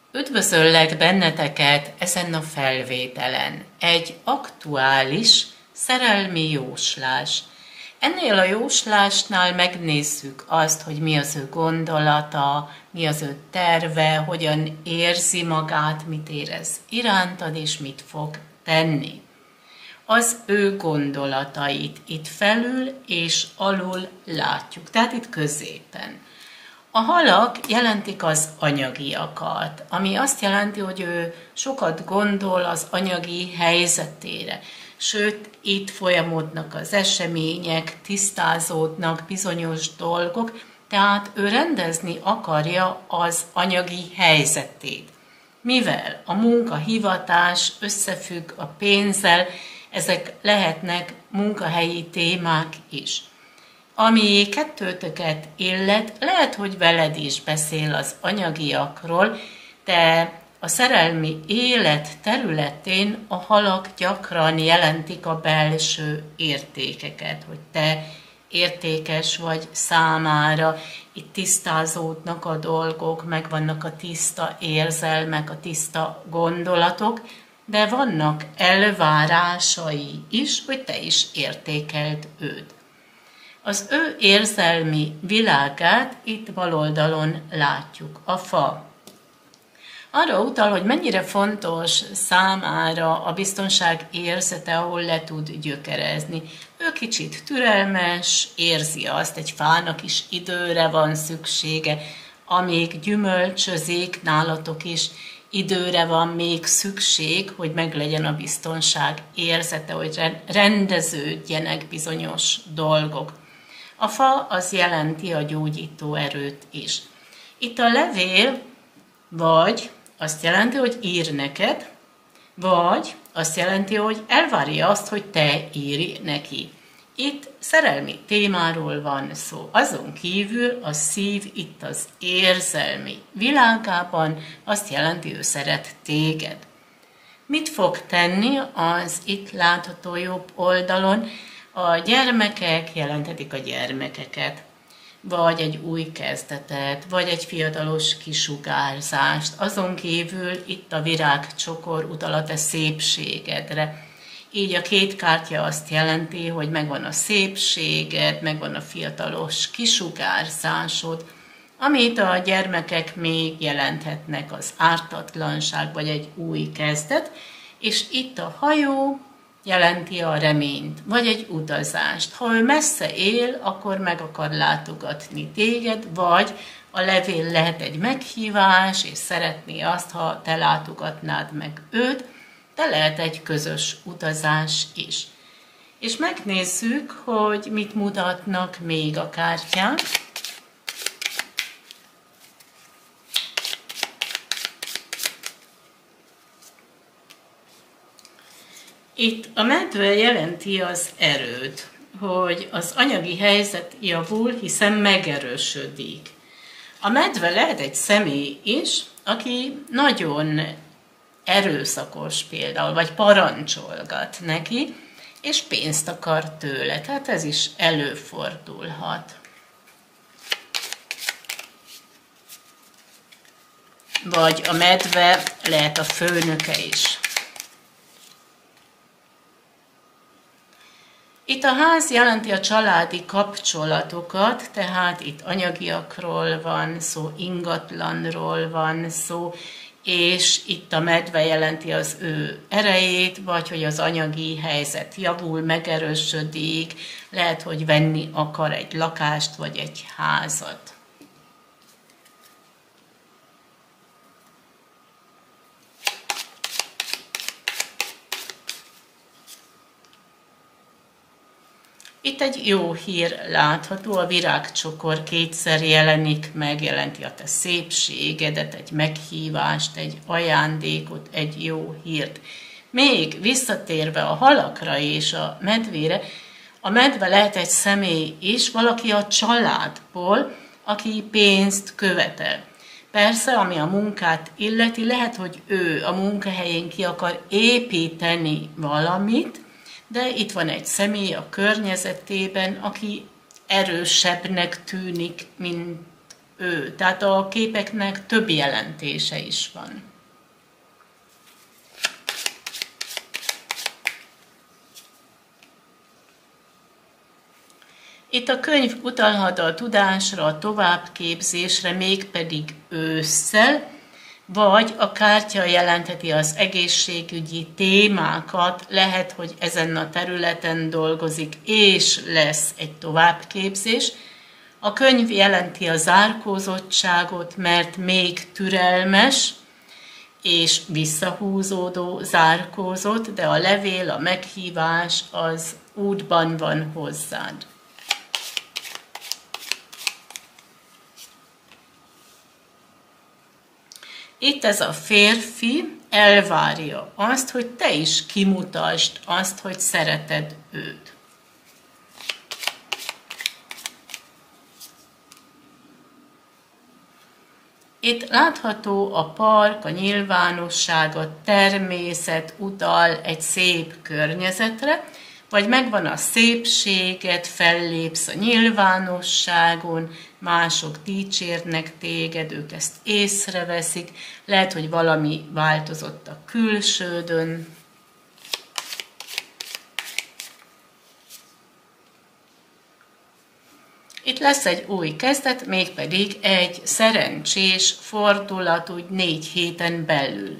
Üdvözöllek benneteket ezen a felvételen. Egy aktuális szerelmi jóslás. Ennél a jóslásnál megnézzük azt, hogy mi az ő gondolata, mi az ő terve, hogyan érzi magát, mit érez irántad és mit fog tenni. Az ő gondolatait itt felül és alul látjuk, tehát itt középen. A halak jelentik az anyagiakat, ami azt jelenti, hogy ő sokat gondol az anyagi helyzetére. Sőt, itt folyamodnak az események, tisztázódnak bizonyos dolgok, tehát ő rendezni akarja az anyagi helyzetét. Mivel a munkahivatás összefügg a pénzzel, ezek lehetnek munkahelyi témák is. Ami kettőtöket illet, lehet, hogy veled is beszél az anyagiakról, de a szerelmi élet területén a halak gyakran jelentik a belső értékeket, hogy te értékes vagy számára, itt tisztázódnak a dolgok, megvannak a tiszta érzelmek, a tiszta gondolatok, de vannak elvárásai is, hogy te is értékeld őt. Az ő érzelmi világát itt bal oldalon látjuk. A fa arra utal, hogy mennyire fontos számára a biztonság érzete, ahol le tud gyökerezni. Ő kicsit türelmes, érzi azt, egy fának is időre van szüksége, amíg gyümölcsözik, nálatok is időre van még szükség, hogy meglegyen a biztonság érzete, hogy rendeződjenek bizonyos dolgok. A fa az jelenti a gyógyító erőt is. Itt a levél vagy azt jelenti, hogy ír neked, vagy azt jelenti, hogy elvárja azt, hogy te írj neki. Itt szerelmi témáról van szó. Azon kívül a szív itt az érzelmi világában azt jelenti, ő szeret téged. Mit fog tenni az itt látható jobb oldalon? A gyermekek jelentetik a gyermekeket, vagy egy új kezdetet, vagy egy fiatalos kisugárzást. Azon kívül itt a virágcsokor utal a te szépségedre. Így a két kártya azt jelenti, hogy megvan a szépséged, megvan a fiatalos kisugárzásod, amit a gyermekek még jelenthetnek, az ártatlanság, vagy egy új kezdet, és itt a hajó jelenti a reményt, vagy egy utazást. Ha ő messze él, akkor meg akar látogatni téged, vagy a levél lehet egy meghívás, és szeretné azt, ha te látogatnád meg őt, de lehet egy közös utazás is. És megnézzük, hogy mit mutatnak még a kártyák. Itt a medve jelenti az erőt, hogy az anyagi helyzet javul, hiszen megerősödik. A medve lehet egy személy is, aki nagyon erőszakos például, vagy parancsolgat neki, és pénzt akar tőle. Tehát ez is előfordulhat. Vagy a medve lehet a főnöke is. Itt a ház jelenti a családi kapcsolatokat, tehát itt anyagiakról van szó, ingatlanról van szó, és itt a medve jelenti az ő erejét, vagy hogy az anyagi helyzet javul, megerősödik, lehet, hogy venni akar egy lakást, vagy egy házat. Itt egy jó hír látható, a virágcsokor kétszer jelenik meg, jelenti a te szépségedet, egy meghívást, egy ajándékot, egy jó hírt. Még visszatérve a halakra és a medvére, a medve lehet egy személy is, valaki a családból, aki pénzt követel. Persze, ami a munkát illeti, lehet, hogy ő a munkahelyén ki akar építeni valamit, de itt van egy személy a környezetében, aki erősebbnek tűnik, mint ő. Tehát a képeknek több jelentése is van. Itt a könyv utalhat a tudásra, a továbbképzésre, mégpedig ősszel, vagy a kártya jelentheti az egészségügyi témákat, lehet, hogy ezen a területen dolgozik, és lesz egy továbbképzés. A könyv jelenti a zárkózottságot, mert még türelmes és visszahúzódó zárkózott, de a levél, a meghívás az útban van hozzád. Itt ez a férfi elvárja azt, hogy te is kimutasd azt, hogy szereted őt. Itt látható a park, a nyilvánosság, a természet utal egy szép környezetre, vagy megvan a szépséged, fellépsz a nyilvánosságon, mások dicsérnek téged, ők ezt észreveszik, lehet, hogy valami változott a külsődön. Itt lesz egy új kezdet, mégpedig egy szerencsés fordulat úgy 4 héten belül.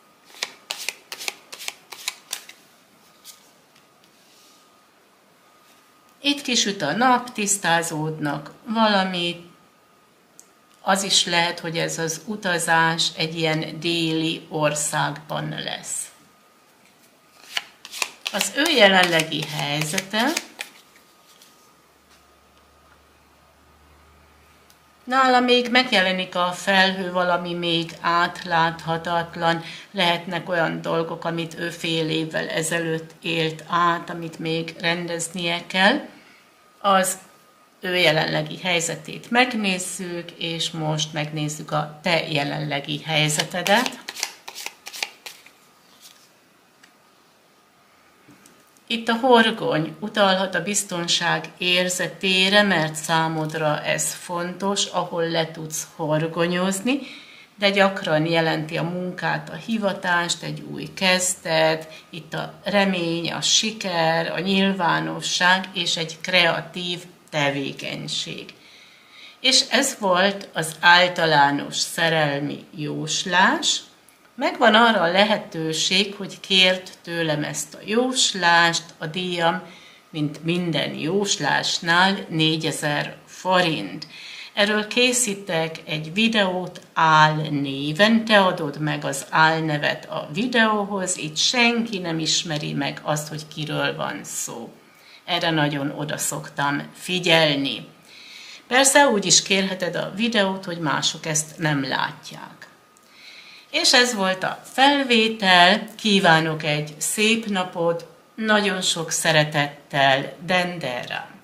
Itt kisüt a nap, tisztázódnak valami, az is lehet, hogy ez az utazás egy ilyen déli országban lesz. Az ő jelenlegi helyzete nála még megjelenik a felhő, valami még átláthatatlan, lehetnek olyan dolgok, amit ő fél évvel ezelőtt élt át, amit még rendeznie kell. Az ő jelenlegi helyzetét megnézzük, és most megnézzük a te jelenlegi helyzetedet. Itt a horgony utalhat a biztonság érzetére, mert számodra ez fontos, ahol le tudsz horgonyozni, de gyakran jelenti a munkát, a hivatást, egy új kezdet, itt a remény, a siker, a nyilvánosság és egy kreatív tevékenység. És ez volt az általános szerelmi jóslás. Megvan arra a lehetőség, hogy kért tőlem ezt a jóslást, a díjam, mint minden jóslásnál 4000 forint. Erről készítek egy videót álnéven, te adod meg az álnevet a videóhoz, itt senki nem ismeri meg azt, hogy kiről van szó. Erre nagyon oda szoktam figyelni. Persze úgy is kérheted a videót, hogy mások ezt nem látják. És ez volt a felvétel, kívánok egy szép napot, nagyon sok szeretettel, Dendera.